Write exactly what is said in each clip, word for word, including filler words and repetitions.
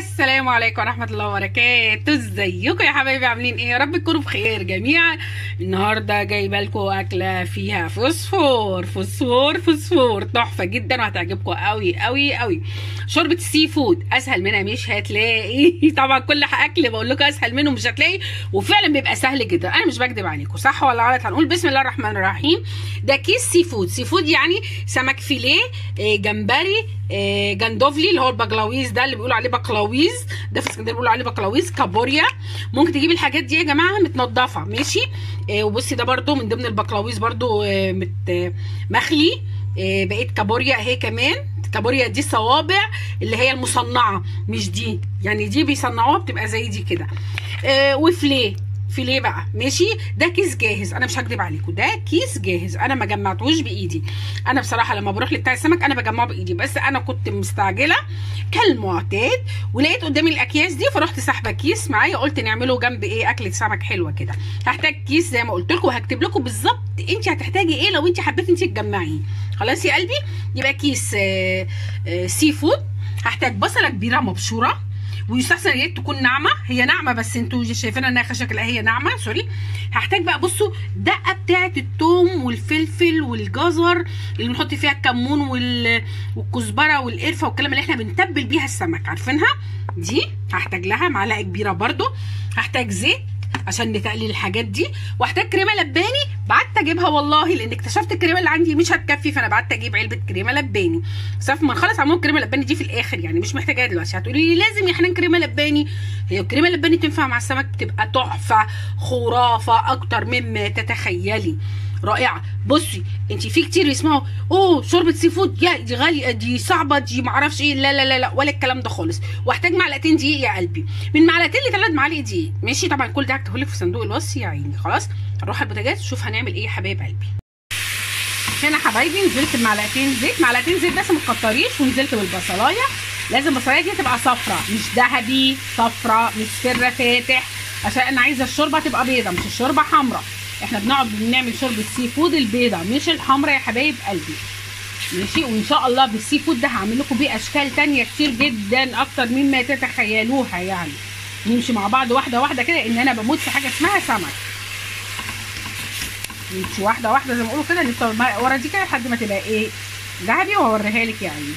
السلام عليكم ورحمة الله وبركاته. ازيكم يا حبايبي؟ عاملين ايه؟ يا رب تكونوا بخير جميعا. النهارده جايبه لكم اكله فيها فوسفور فوسفور فوسفور تحفه جدا وهتعجبكم قوي قوي قوي. شوربه السي فود اسهل منها مش هتلاقي. طبعا كل اكل بقول لكم اسهل منه مش هتلاقي، وفعلا بيبقى سهل جدا. انا مش بكذب عليكم، صح ولا غلط؟ هنقول بسم الله الرحمن الرحيم. ده كيس سي فود. سي فود يعني سمك فيليه، جمبري، جندوفلي اللي هو البقلاويز ده اللي بيقولوا عليه بقلاويز، ده في اسكندريه بيقولوا عليه بقلاويز، كابوريا. ممكن تجيب الحاجات دي يا جماعه متنضفه، ماشي. آه وبصي ده برده من ضمن البقلاويز برده آه مت مخلي. آه بقيت كابوريا اهي كمان. كابوريا دي صوابع اللي هي المصنعه، مش دي يعني، دي بيصنعوها بتبقى زي دي كده. آه وفليه فيليه بقى، ماشي. ده كيس جاهز، انا مش هكدب عليكم، ده كيس جاهز، انا ما جمعتهوش بايدي. انا بصراحه لما بروح لبتاع السمك انا بجمعه بايدي، بس انا كنت مستعجله كالمعتاد ولقيت قدامي الاكياس دي، فرحت ساحبه كيس معايا، قلت نعمله جنب ايه اكله سمك حلوه كده. هحتاج كيس زي ما قلت لكم، وهكتب لكم بالظبط انت هتحتاجي ايه لو انت حبيتي انت تجمعيه. خلاص يا قلبي؟ يبقى كيس آآ آآ سي فود. هحتاج بصله كبيره مبشوره، ويستحسن يا ريت تكون ناعمه، هي ناعمه بس انتوا شايفينها انها خشكه، لا هي ناعمه، سوري. هحتاج بقى بصوا دقه بتاعه الثوم والفلفل والجزر اللي بنحط فيها الكمون والكزبره والقرفه والكلام اللي احنا بنتبل بيها السمك، عارفينها دي. هحتاج لها معلقه كبيره برده. هحتاج زيت عشان نتقلي الحاجات دي، واحتاج كريمه لباني. بعت اجيبها والله لان اكتشفت الكريمه اللي عندي مش هتكفي، فانا بعت اجيب علبه كريمه لباني. بس ما نخلص عموما الكريمه اللباني دي في الاخر، يعني مش محتاجاها دلوقتي. هتقولي لي لازم يا حنان كريمه لباني. هي الكريمه اللباني تنفع مع السمك، بتبقى تحفه خرافه اكتر مما تتخيلي، رائعه. بصي انت في كتير يسمعوا اوه شوربه سي فود يا دي غاليه دي صعبه دي معرفش ايه، لا لا لا لا ولا الكلام ده خالص. واحتاج معلقتين دقيق يا قلبي، من معلقتين لثلاث معالق دقيق، ماشي. طبعا كل ده هكتبه لك في صندوق الوصف يا عيني. خلاص نروح على البوتاجاز نشوف هنعمل ايه يا حبايب قلبي. هنا حبايبي نزلت بمعلقتين زيت، معلقتين زيت بس ما تكتريش، ونزلت بالبصلايه. لازم البصلايه دي تبقى صفرا مش ذهبي، صفرا مصفرة فاتح، عشان انا عايزه الشوربه تبقى بيضه مش الشوربه حمراء. احنا بنقعد بنعمل شوربه سي فود البيضه مش الحمراء يا حبايب قلبي، ماشي. وان شاء الله بالسي فود ده هعمل لكم بيه اشكال ثانيه كتير جدا اكتر مما تتخيلوها، يعني نمشي مع بعض واحده واحده كده، ان انا بموت في حاجه اسمها سمك. نمشي واحده واحده زي ما بيقولوا كده، نفضل ورا دي كده لحد ما تبقى ايه ذهبي، وهوريها لك يعني.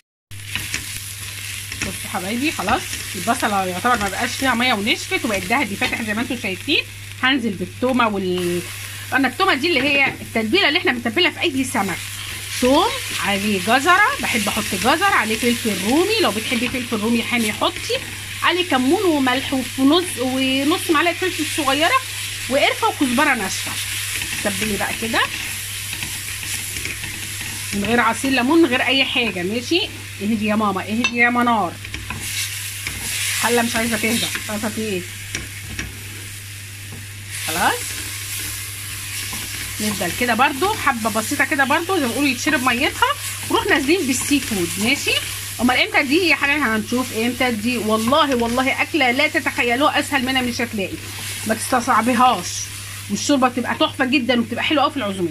بصوا حبايبي خلاص البصله يعتبر ما بقاش فيها ميه ونشفت وبقت ذهبي فاتح زي ما انتم شايفين. هنزل بالتومه وال انا التومه دي اللي هي التتبيله اللي احنا بنتبلها في اي سمك. ثوم عليه جزره، بحب احط جزر عليه، فلفل رومي لو بتحبي فلفل رومي حامي حطي عليه، كمون وملح ونص ونص معلقه فلفل صغيره، وقرفه وكزبره ناشفه. تبلي بقى كده من غير عصير ليمون من غير اي حاجه، ماشي. اهدي يا ماما اهدي يا منار، حله مش عايزه تهدى، مش عارفه في ايه. خلاص نفضل كده برده حبه بسيطه كده برده زي ما بيقولوا يتشرب ميتها، ونروح نازلين بالسي فود، ماشي. امال امتى دي يا حبايبي؟ هنشوف امتى دي. والله والله اكله لا تتخيلوها، اسهل منها مش هتلاقي، ما تستصعبيهاش، والشوربه بتبقى تحفه جدا وبتبقى حلوه قوي في العزومات.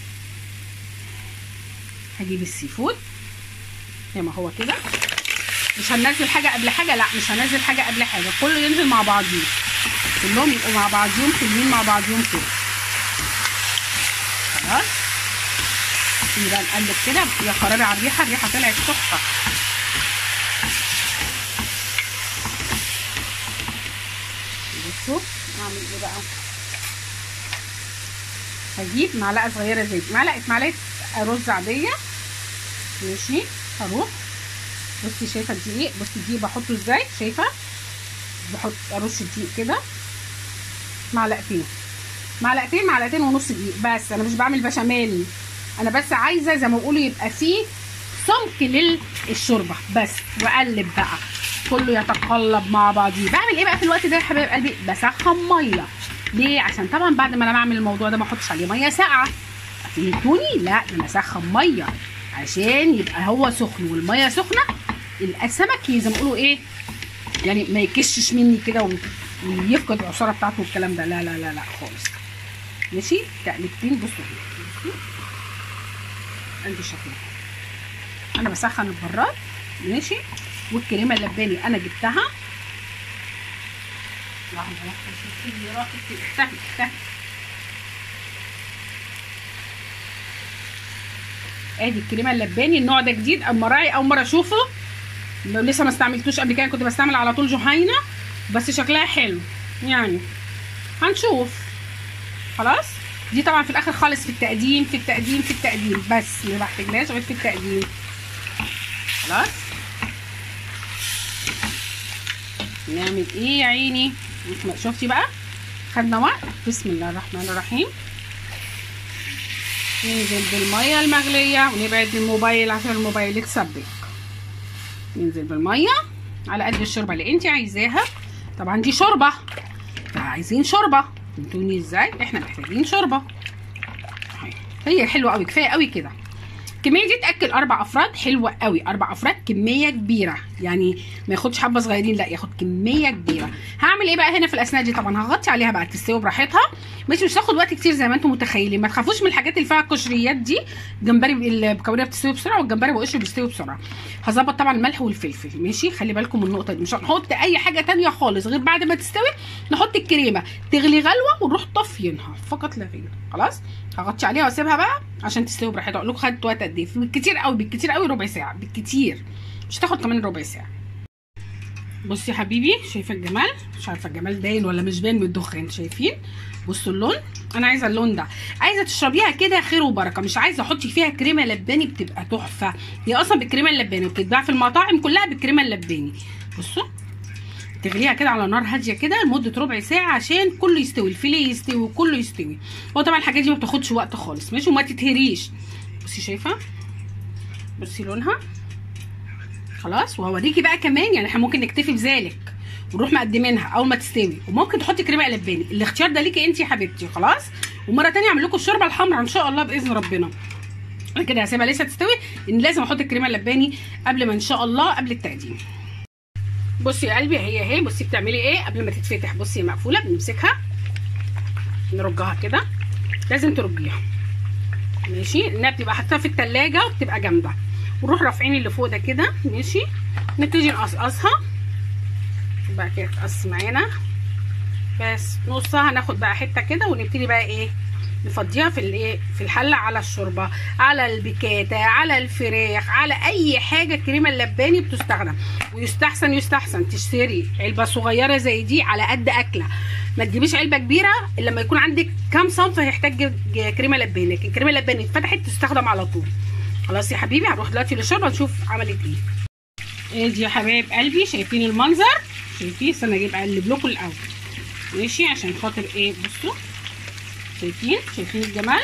هجيب السي فود زي ما هو كده، مش هننزل حاجه قبل حاجه، لا مش هنزل حاجه قبل حاجه، كله ينزل مع بعضيه، كلهم يبقوا مع بعضيهم حلوين مع بعضيهم كده. خلاص يبقى نقلب كده. يا خرابي على الريحه، الريحه طلعت تحفه. بصوا اعمل ايه بقى. هجيب معلقه صغيره زيت، معلقه معلقه رز عاديه، ماشي. هروح بصي شايفه الدقيق، بصي الدقيق بحطه ازاي، شايفه بحط ارش الدقيق كده معلقتين معلقتين معلقتين ونص دقيق بس. انا مش بعمل بشاميل، انا بس عايزه زي ما بيقولوا يبقى فيه سمك للشوربه بس. واقلب بقى كله يتقلب مع بعضيه. بعمل ايه بقى في الوقت ده يا حبايب قلبي؟ بسخن ميه. ليه؟ عشان طبعا بعد ما انا بعمل الموضوع ده ما احطش عليه ميه ساقعه، فهمتوني؟ لا انا اسخن ميه عشان يبقى هو سخن، والميه سخنه السمك زي ما بيقولوا ايه يعني ما يكشش مني كده ويفقد العصاره بتاعته والكلام ده، لا لا لا لا خالص، ماشي. تقلبتين بصوا عندي شكل، انا بسخن البراد، ماشي. والكريمه اللباني انا جبتها. واحده واحده شوفي راحت تحت تحت. ادي الكريمه اللباني، النوع ده جديد اما راعي اول مره اشوفه، لسه ما استعملتوش قبل كده، كنت بستعمل على طول جهينه بس شكلها حلو يعني، هنشوف. خلاص دي طبعا في الاخر خالص في التقديم في التقديم في التقديم بس ما بحتاجناش غير في التقديم. خلاص نعمل ايه يا عيني؟ شفتي بقى خدنا وقت. بسم الله الرحمن الرحيم. ننزل بالميه المغليه ونبعد الموبايل عشان الموبايل يتسبك. ننزل بالميه على قد الشوربه اللي انت عايزاها. طبعا دي شوربه فعايزين شوربه، فهمتوني ازاي؟ احنا محتاجين شوربه. هي حلوه قوي، كفايه قوي كده. الكميه دي تاكل اربع افراد، حلوه قوي. اربع افراد كميه كبيره يعني، ما ياخدش حبه صغيرين، لا ياخد كميه كبيره. هعمل ايه بقى هنا في الاثناء دي؟ طبعا هغطي عليها بقى تستوي براحتها، مش مش هتاخد وقت كتير زي ما انتم متخيلين. ما تخافوش من الحاجات اللي فيها قشريات دي، الجمبري الكوريه بتستوي بسرعه والجمبري بقشره بيستوي بسرعه. هظبط طبعا الملح والفلفل، ماشي؟ خلي بالكم من النقطه دي، مش هنحط اي حاجه ثانيه خالص غير بعد ما تستوي نحط الكريمه تغلي غلوه ونروح طافيينها فقط لا غير. خلاص هغطي عليها واسيبها بقى عشان تستوي براحتها. اقول لكم خدت وقت قد ايه؟ بالكتير قوي بالكتير قوي ربع ساعه، بالكتير مش هتاخد كمان ربع ساعه. بصي يا حبيبي، شايفه الجمال؟ مش عارفه الجمال باين ولا مش باين من الدخان. شايفين؟ بصوا اللون، انا عايزه اللون ده. عايزه تشربيها كده خير وبركه، مش عايزه احطي فيها كريمه لباني، بتبقى تحفه. هي اصلا بالكريمه اللباني وبتتباع في المطاعم كلها بالكريمه اللباني. بصوا تغليها كده على نار هاديه كده لمده ربع ساعه عشان كله يستوي، الفيليه يستوي وكله يستوي. هو طبعا الحاجات دي ما بتاخدش وقت خالص، ماشي؟ وما تتهريش. بصي شايفه؟ بصي لونها. خلاص وهوريكي بقى كمان، يعني احنا ممكن نكتفي بذلك ونروح مقدمينها اول ما تستوي، وممكن تحطي كريمه لباني، الاختيار ده ليكي انت يا حبيبتي. خلاص ومره ثانيه اعمل لكم الشوربه الحمراء ان شاء الله باذن ربنا. انا كده هسيبها لسه تستوي، ان لازم احط الكريمه اللباني قبل ما ان شاء الله قبل التقديم. بصي يا قلبي هي اهي. بصي بتعملي ايه قبل ما تتفتح؟ بصي هي مقفوله، بنمسكها نرجها كده، لازم ترجيها ماشي، انها بتبقى حاطاها في التلاجة وبتبقى جامده. ونروح رافعين اللي فوق ده كده ماشي، نبتدي نقصقصها بقى كده تقص معانا بس نصها. هناخد بقى حته كده ونبتدي بقى ايه نفضيها في الايه في الحله، على الشوربه، على البيكاتا، على الفراخ، على اي حاجه الكريمه اللباني بتستخدم. ويستحسن يستحسن تشتري علبه صغيره زي دي على قد اكله، ما تجيبيش علبه كبيره الا لما يكون عندك كام صنف هيحتاج كريمه لباني. لكن الكريمه اللباني اتفتحت تستخدم على طول. خلاص يا حبيبي هنروح دلوقتي للشوربه نشوف عملت ايه. ادي يا حبايب قلبي شايفين المنظر؟ شايفين؟ استنى اجيب اقلب لكم الاول ماشي عشان خاطر ايه. بصوا شايفين؟ شايفين الجمال؟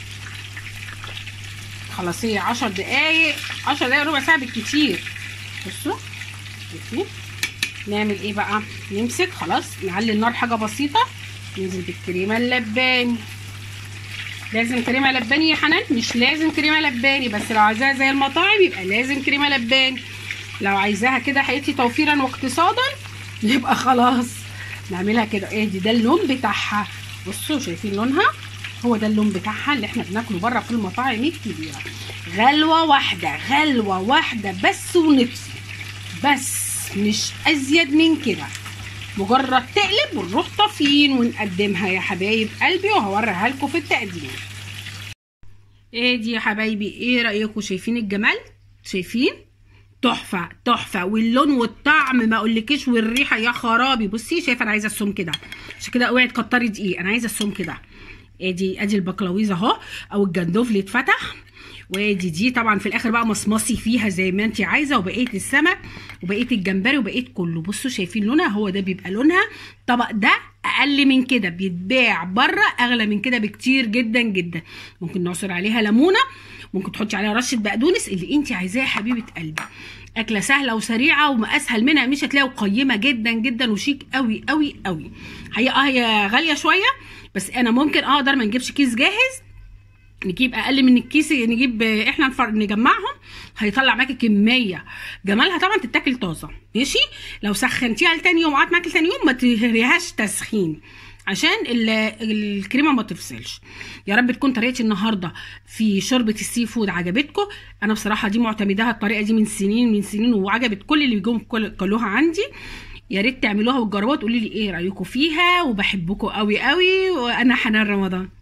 خلاص هي عشر دقايق عشر دقايق ربع ساعه بالكتير. بصوا شايفين؟ نعمل ايه بقى؟ نمسك خلاص نعلي النار حاجه بسيطه، ننزل بالكريمه اللباني. لازم كريمه لباني يا حنان؟ مش لازم كريمه لباني، بس لو عايزاها زي المطاعم يبقى لازم كريمه لباني. لو عايزاها كده حقيقتي توفيرا واقتصادا يبقى خلاص نعملها كده. ايه دي؟ ده اللون بتاعها. بصوا شايفين لونها؟ هو ده اللون بتاعها اللي احنا بناكله بره في المطاعم الكبيره. غلوه واحده غلوه واحده بس ونطفي، بس مش ازيد من كده. مجرد تقلب ونروح طافيين ونقدمها يا حبايب قلبي، وهوريها لكم في التقديم. ايه دي يا حبايبي؟ ايه رايكم؟ شايفين الجمال؟ شايفين؟ تحفه تحفه، واللون والطعم ما اقولكيش، والريحه يا خرابي. بصي شايفه؟ انا عايزه السم كده، عشان كده اوعي تكتري دقيق، انا عايزه السم كده. ادي ادي البقلاويز اهو او الجندوفلي اتفتح، وادي دي طبعا في الاخر بقى مصمصي فيها زي ما انت عايزه، وبقيه السمك وبقيه الجمبري وبقيه كله. بصوا شايفين لونها؟ هو ده بيبقى لونها. الطبق ده اقل من كده بيتباع بره اغلى من كده بكتير جدا جدا. ممكن نعصر عليها ليمونه، ممكن تحطي عليها رشه بقدونس، اللي انت عايزاه يا حبيبه قلبي. اكله سهله وسريعه وما اسهل منها، مش هتلاقيها قيمه جدا جدا وشيك قوي قوي قوي. هي اه هي غاليه شويه، بس انا ممكن اقدر ما نجيبش كيس جاهز، نجيب اقل من الكيس، نجيب احنا نجمعهم، هيطلع معاكي كميه. جمالها طبعا تتاكل طازه ماشي. لو سخنتيها لتاني يوم قعدت معاكي لتاني يوم ما تهريهاش تسخين، عشان الكريمه ما تفصلش. يا رب تكون طريقتي النهارده في شوربه السي فود عجبتكم. انا بصراحه دي معتمداها الطريقه دي من سنين من سنين، وعجبت كل اللي بيجوا كلوها عندي. يا ريت تعملوها وتجربوها وتقولوا لي ايه رايكم فيها، وبحبكم قوي قوي، وانا حنان رمضان.